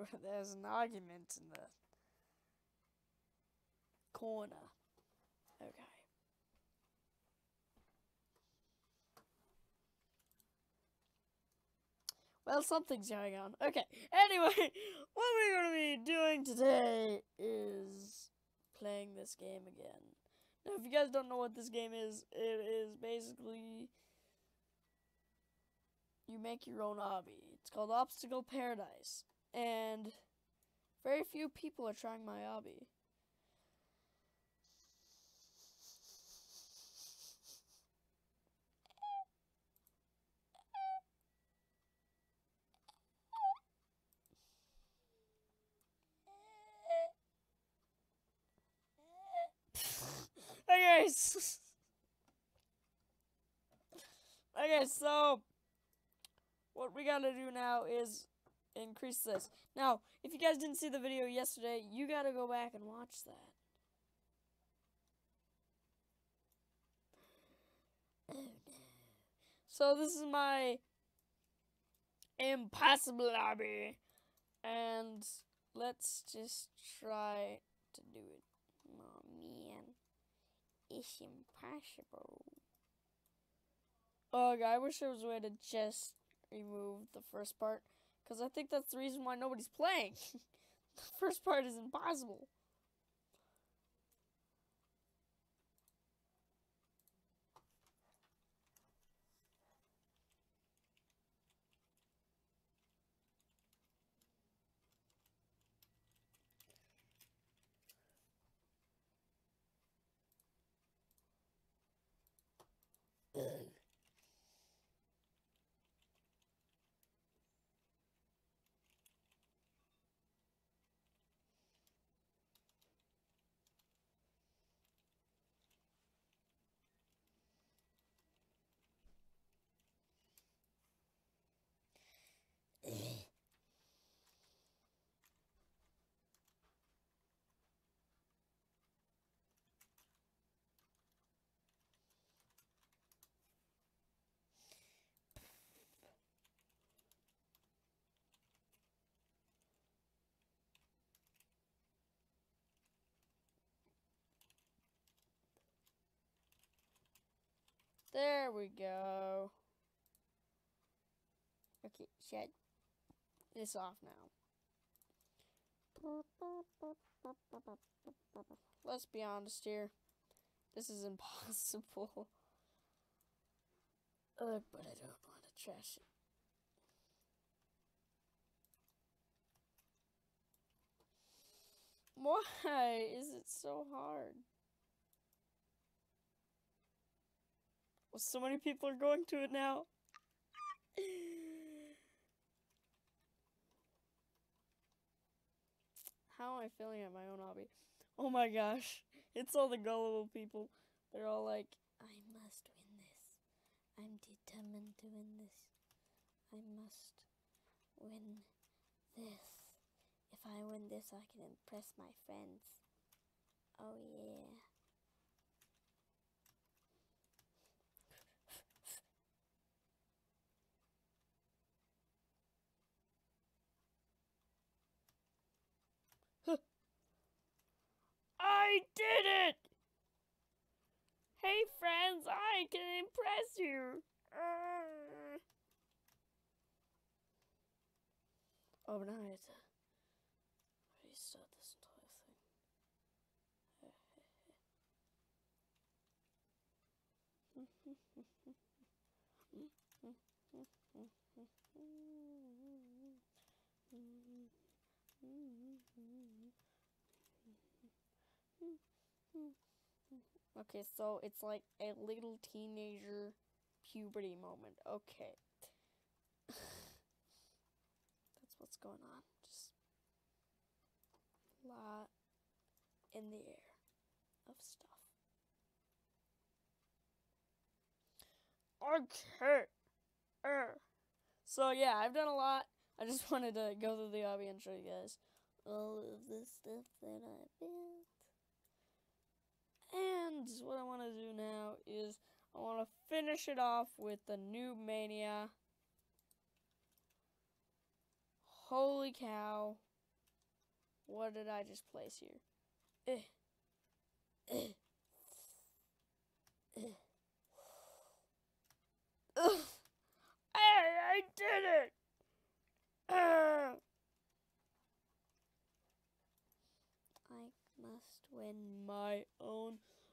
there's an argument in the corner. Okay. Well, something's going on. Okay. Anyway, what we're going to be doing today is playing this game again. Now, if you guys don't know what this game is, it is basically you make your own obby. It's called Obstacle Paradise. And very few people are trying my obby. Okay, okay, so what we gotta do now is increase this. Now, if you guys didn't see the video yesterday, you gotta go back and watch that. So this is my impossible obby, and let's just try to do it. Oh man, it's impossible. Ugh, I wish there was a way to just remove the first part, because I think that's the reason why nobody's playing. The first part is impossible. Ugh. There we go. Okay, shut this off now. Let's be honest here. This is impossible. But I don't want to trash it. Why is it so hard? Well, so many people are going to it now. How am I feeling at my own hobby? Oh my gosh. It's all the gullible people. They're all like, I must win this. I'm determined to win this. I must win this. If I win this, I can impress my friends. Oh yeah. I did it! Hey friends, I can impress you. Oh, but now I have to restart this entire thing. Okay, so it's like a little teenager puberty moment. Okay. That's what's going on. Just a lot in the air of stuff. Okay. So yeah, I've done a lot. I just wanted to go through the hobby and show you guys all of the stuff that I built. And what I want to do now is I want to finish it off with the Noob Mania. Holy cow. What did I just place here? Eh. Eh. Eh. Ugh. I did it! I must win my own.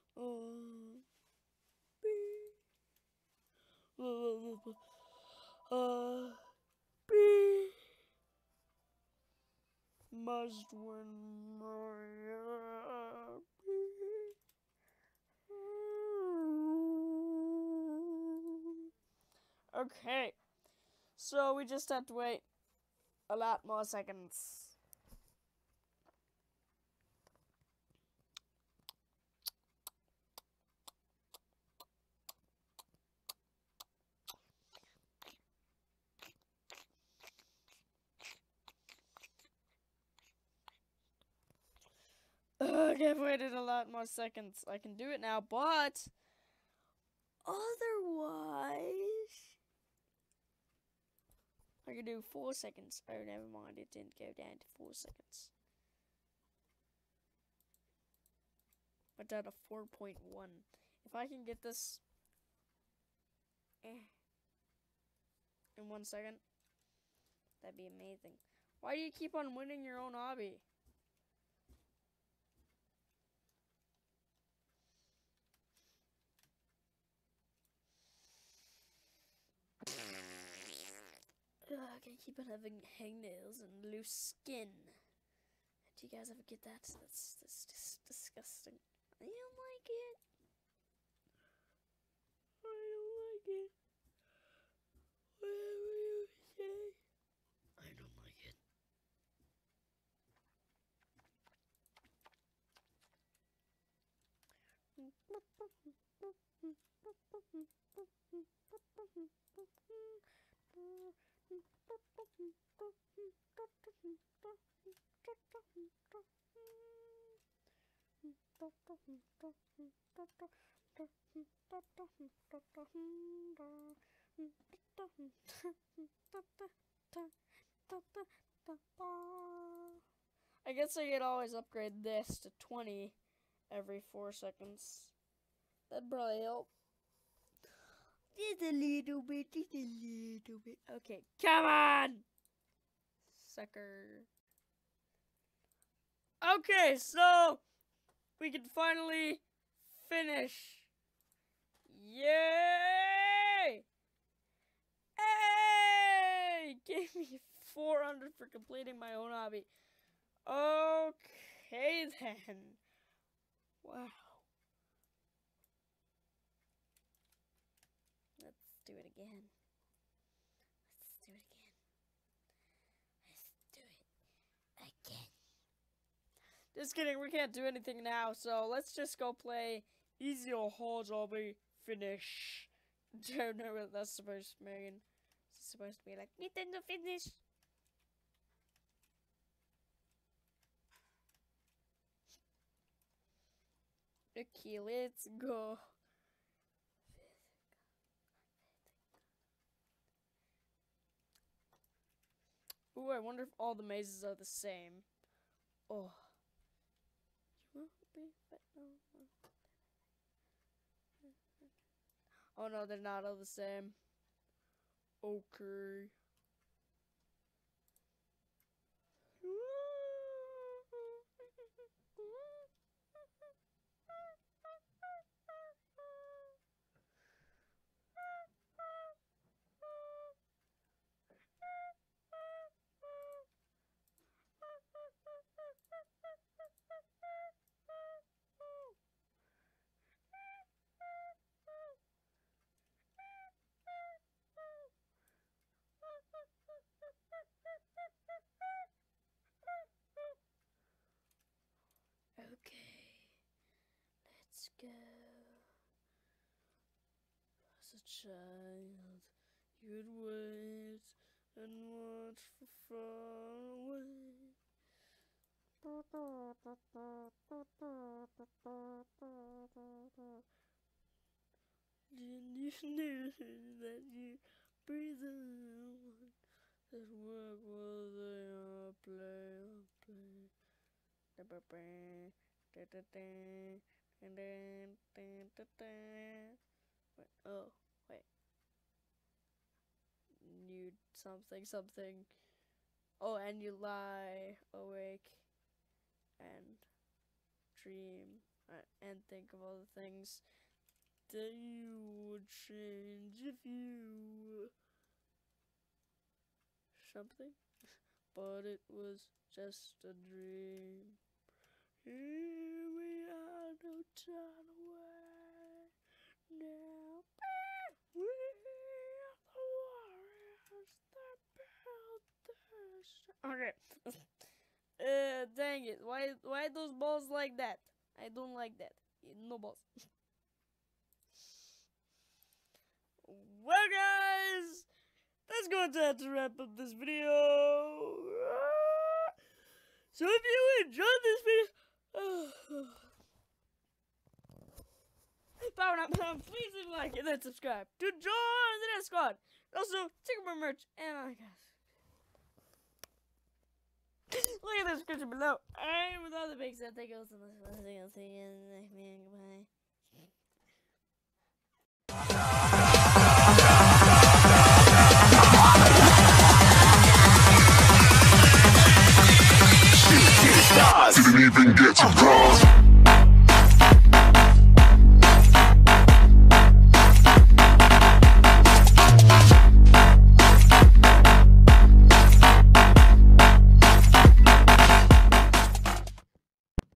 Must win my. Okay, so we just have to wait a lot more seconds. Ugh, I've waited a lot more seconds. I can do it now, but otherwise, I can do 4 seconds. Oh, never mind. It didn't go down to 4 seconds. But down to 4.1. If I can get this in 1 second, that'd be amazing. Why do you keep on winning your own hobby? I keep on having hangnails and loose skin. Do you guys ever get that? That's just disgusting. I don't like it. I don't like it. Whatever you say. I don't like it. I guess I could always upgrade this to 20 every 4 seconds. That'd probably help. Just a little bit, just a little bit. Okay, come on! Sucker. Okay, so we can finally finish. Yay! Hey! Gave me 400 for completing my own hobby. Okay then. Wow. Let's do it again. Let's do it again. Let's do it again. Just kidding, we can't do anything now, so let's just go play Easy or Hard Hobby Finish. Don't know what that's supposed to mean. It's supposed to be like Nintendo Finish. Okay, let's go. Ooh, I wonder if all the mazes are the same. Oh. Oh no, they're not all the same. Okay. Okay, let's go. As a child, you'd wait and watch for far away. Did you know that you breathe on that work while they are play? Oh, wait. You something. Oh, and you lie awake and dream and think of all the things that you would change if you something, but it was just a dream. Here we are, no turn away now. We are the warriors that built this. Okay. Dang it. Why those balls like that? I don't like that. No balls. Well, guys, that's going to have to wrap up this video. So if you enjoyed this video, please leave a like and then subscribe to join the next squad. Also, check out my merch and oh my gosh. Look at the description below. And with all the big stuff, thank you so much for listening. I'll see you in the next video. Goodbye. Didn't even get to bronze.